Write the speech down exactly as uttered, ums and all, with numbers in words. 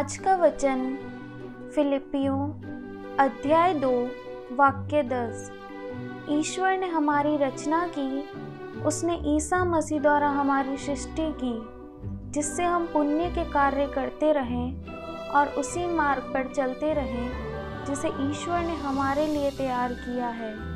आज का वचन फिलिपियों अध्याय दो वाक्य दस। ईश्वर ने हमारी रचना की, उसने ईसा मसीह द्वारा हमारी सृष्टि की, जिससे हम पुण्य के कार्य करते रहें और उसी मार्ग पर चलते रहें जिसे ईश्वर ने हमारे लिए तैयार किया है।